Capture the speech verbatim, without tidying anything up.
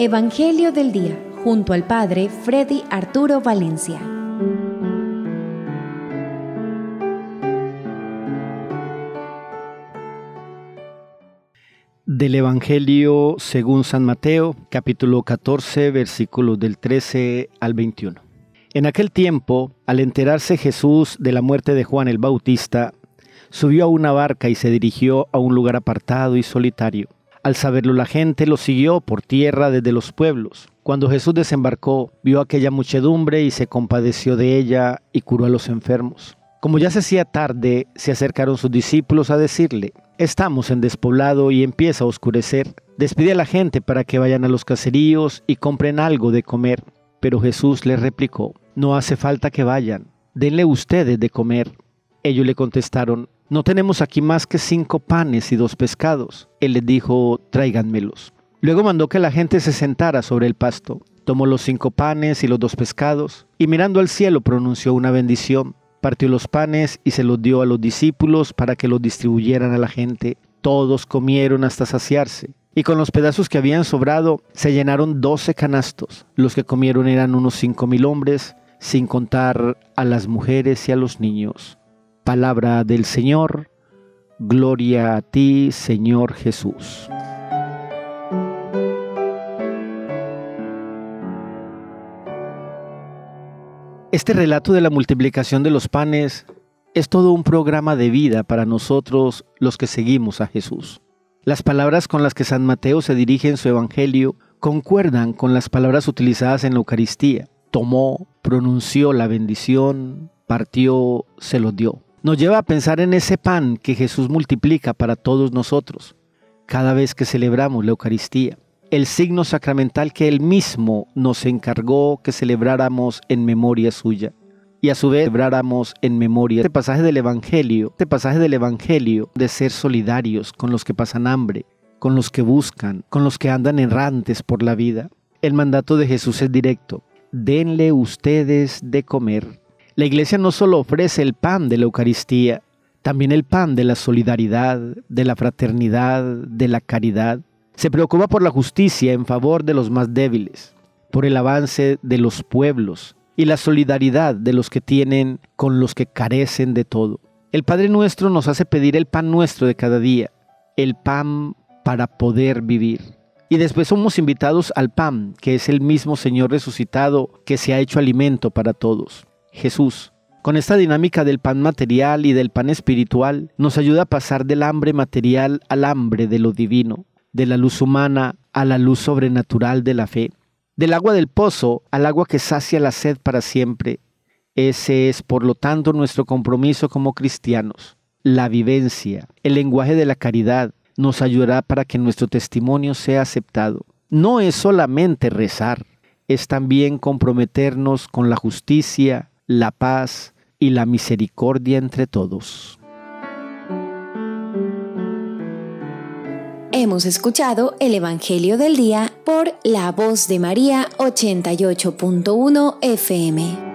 Evangelio del Día, junto al Padre Freddy Arturo Valencia. Del Evangelio según San Mateo, capítulo catorce, versículos del trece al veintiuno. En aquel tiempo, al enterarse Jesús de la muerte de Juan el Bautista, subió a una barca y se dirigió a un lugar apartado y solitario. Al saberlo, la gente lo siguió por tierra desde los pueblos. Cuando Jesús desembarcó, vio aquella muchedumbre y se compadeció de ella y curó a los enfermos. Como ya se hacía tarde, se acercaron sus discípulos a decirle: «Estamos en despoblado y empieza a oscurecer. Despide a la gente para que vayan a los caseríos y compren algo de comer». Pero Jesús les replicó: «No hace falta que vayan, denle ustedes de comer». Ellos le contestaron: «No tenemos aquí más que cinco panes y dos pescados». Él les dijo: «Tráiganmelos». Luego mandó que la gente se sentara sobre el pasto. Tomó los cinco panes y los dos pescados, y mirando al cielo pronunció una bendición. Partió los panes y se los dio a los discípulos para que los distribuyeran a la gente. Todos comieron hasta saciarse, y con los pedazos que habían sobrado se llenaron doce canastos. Los que comieron eran unos cinco mil hombres, sin contar a las mujeres y a los niños. Palabra del Señor. Gloria a ti, Señor Jesús. Este relato de la multiplicación de los panes es todo un programa de vida para nosotros los que seguimos a Jesús. Las palabras con las que San Mateo se dirige en su Evangelio concuerdan con las palabras utilizadas en la Eucaristía. Tomó, pronunció la bendición, partió, se los dio. Nos lleva a pensar en ese pan que Jesús multiplica para todos nosotros cada vez que celebramos la Eucaristía. El signo sacramental que Él mismo nos encargó que celebráramos en memoria suya. Y a su vez celebráramos en memoria este pasaje del Evangelio, este pasaje del Evangelio de ser solidarios con los que pasan hambre, con los que buscan, con los que andan errantes por la vida. El mandato de Jesús es directo: denle ustedes de comer. La Iglesia no solo ofrece el pan de la Eucaristía, también el pan de la solidaridad, de la fraternidad, de la caridad. Se preocupa por la justicia en favor de los más débiles, por el avance de los pueblos y la solidaridad de los que tienen con los que carecen de todo. El Padre Nuestro nos hace pedir el pan nuestro de cada día, el pan para poder vivir. Y después somos invitados al pan, que es el mismo Señor resucitado que se ha hecho alimento para todos. Jesús, con esta dinámica del pan material y del pan espiritual, nos ayuda a pasar del hambre material al hambre de lo divino, de la luz humana a la luz sobrenatural de la fe, del agua del pozo al agua que sacia la sed para siempre. Ese es, por lo tanto, nuestro compromiso como cristianos. La vivencia, el lenguaje de la caridad, nos ayudará para que nuestro testimonio sea aceptado. No es solamente rezar, es también comprometernos con la justicia, la paz y la misericordia entre todos. Hemos escuchado el Evangelio del Día por La Voz de María ochenta y ocho punto uno F M.